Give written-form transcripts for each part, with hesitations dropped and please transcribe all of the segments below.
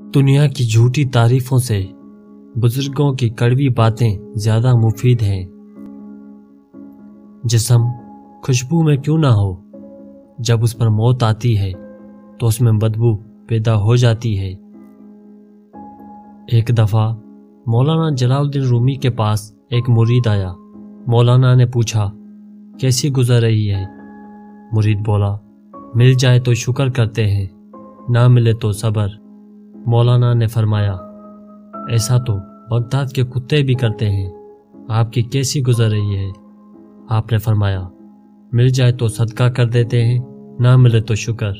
دنیا کی جھوٹی تعریفوں سے بزرگوں کی کڑوی باتیں زیادہ مفید ہیں۔ جسم خوشبو میں کیوں نہ ہو، جب اس پر موت آتی ہے تو اس میں بدبو پیدا ہو جاتی ہے۔ ایک دفعہ مولانا جلال الدین رومی کے پاس ایک مرید آیا۔ مولانا نے پوچھا، کیسی گزر رہی ہے؟ مرید بولا، مل جائے تو شکر کرتے ہیں، نہ ملے تو صبر۔ مولانا نے فرمایا، ایسا تو بغداد کے کتے بھی کرتے ہیں، آپ کی کیسی گزر رہی ہے؟ آپ نے فرمایا، مل جائے تو صدقہ کر دیتے ہیں، نہ ملے تو شکر۔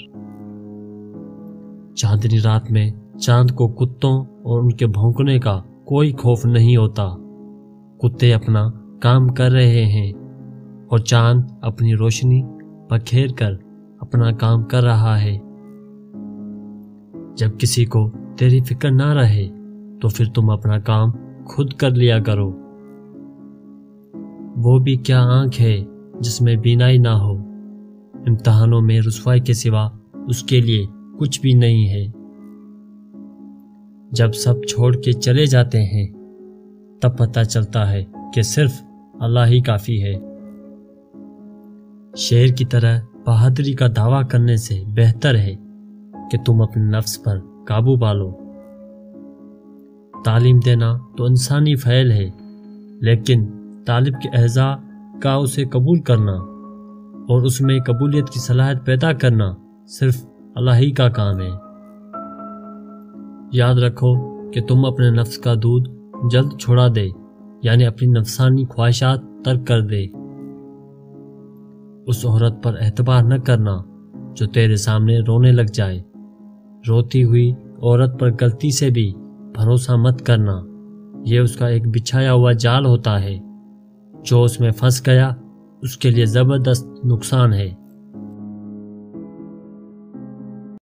چاندنی رات میں چاند کو کتوں اور ان کے بھونکنے کا کوئی خوف نہیں ہوتا۔ کتے اپنا کام کر رہے ہیں اور چاند اپنی روشنی بکھیر کر اپنا کام کر رہا ہے۔ جب کسی کو تیری فکر نہ رہے تو پھر تم اپنا کام خود کر لیا کرو۔ وہ بھی کیا آنکھ ہے جس میں بینائی نہ ہو، امتحانوں میں رسوائی کے سوا اس کے لیے کچھ بھی نہیں ہے۔ جب سب چھوڑ کے چلے جاتے ہیں تب پتہ چلتا ہے کہ صرف اللہ ہی کافی ہے۔ شیر کی طرح بہادری کا دعویٰ کرنے سے بہتر ہے کہ تم اپنے نفس پر قابو پالو۔ تعلیم دینا تو انسانی فعل ہے، لیکن طالب کے اعضاء کا اسے قبول کرنا اور اس میں قبولیت کی صلاحیت پیدا کرنا صرف اللہ ہی کا کام ہے۔ یاد رکھو کہ تم اپنے نفس کا دودھ جلد چھوڑا دے، یعنی اپنی نفسانی خواہشات ترک کر دے۔ اس عورت پر اعتبار نہ کرنا جو تیرے سامنے رونے لگ جائے۔ روتی ہوئی عورت پر غلطی سے بھی بھروسہ مت کرنا، یہ اس کا ایک بچھایا ہوا جال ہوتا ہے، جو اس میں پھنس گیا اس کے لیے زبردست نقصان ہے۔